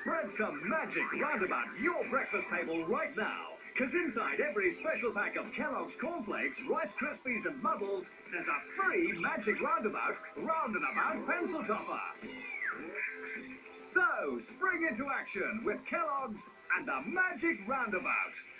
Spread some magic roundabout your breakfast table right now. Because inside every special pack of Kellogg's Cornflakes, Rice Krispies and Bubbles, there's a free magic roundabout Roundabout pencil topper. So, spring into action with Kellogg's and the magic roundabout.